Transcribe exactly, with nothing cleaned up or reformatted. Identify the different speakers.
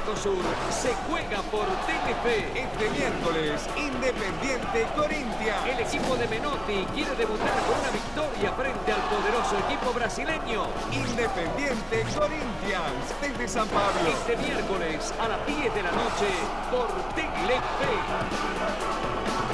Speaker 1: Mercosur se juega por Telefe.
Speaker 2: Este miércoles, Independiente Corinthians.
Speaker 1: El equipo de Menotti quiere debutar con una victoria frente al poderoso equipo brasileño.
Speaker 2: Independiente Corinthians, desde San Pablo.
Speaker 1: Este miércoles a las diez de la noche por Telefe.